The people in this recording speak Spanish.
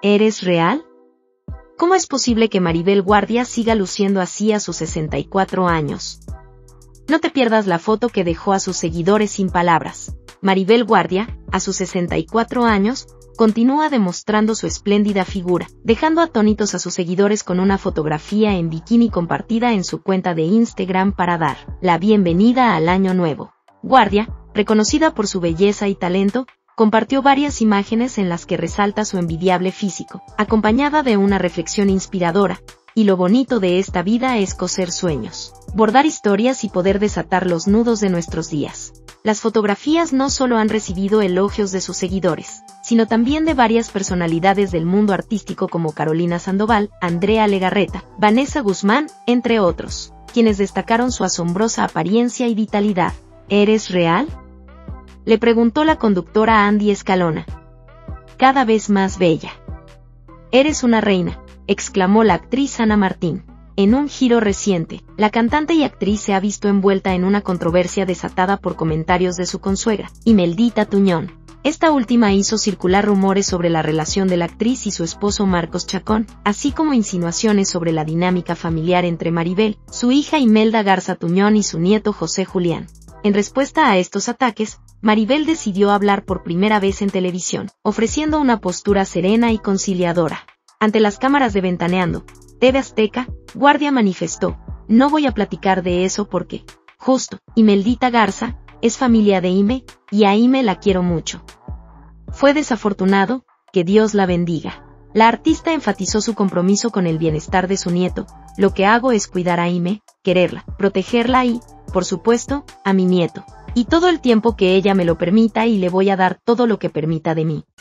¿Eres real? ¿Cómo es posible que Maribel Guardia siga luciendo así a sus 64 años? No te pierdas la foto que dejó a sus seguidores sin palabras. Maribel Guardia, a sus 64 años, continúa demostrando su espléndida figura, dejando atónitos a sus seguidores con una fotografía en bikini compartida en su cuenta de Instagram para dar la bienvenida al año nuevo. Guardia, reconocida por su belleza y talento, compartió varias imágenes en las que resalta su envidiable físico, acompañada de una reflexión inspiradora, y lo bonito de esta vida es coser sueños, bordar historias y poder desatar los nudos de nuestros días. Las fotografías no solo han recibido elogios de sus seguidores, sino también de varias personalidades del mundo artístico como Carolina Sandoval, Andrea Legarreta, Vanessa Guzmán, entre otros, quienes destacaron su asombrosa apariencia y vitalidad. ¿Eres real?, le preguntó la conductora Andy Escalona. Cada vez más bella. Eres una reina, exclamó la actriz Ana Martín. En un giro reciente, la cantante y actriz se ha visto envuelta en una controversia desatada por comentarios de su consuegra, Imeldita Tuñón. Esta última hizo circular rumores sobre la relación de la actriz y su esposo Marcos Chacón, así como insinuaciones sobre la dinámica familiar entre Maribel, su hija Imelda Garza Tuñón y su nieto José Julián. En respuesta a estos ataques, Maribel decidió hablar por primera vez en televisión, ofreciendo una postura serena y conciliadora. Ante las cámaras de Ventaneando, TV Azteca, Guardia manifestó: "No voy a platicar de eso porque, justo, Imeldita Garza es familia de Ime, y a Ime la quiero mucho. Fue desafortunado, que Dios la bendiga". La artista enfatizó su compromiso con el bienestar de su nieto: "Lo que hago es cuidar a Ime, quererla, protegerla y, por supuesto, a mi nieto. Y todo el tiempo que ella me lo permita y le voy a dar todo lo que permita de mí".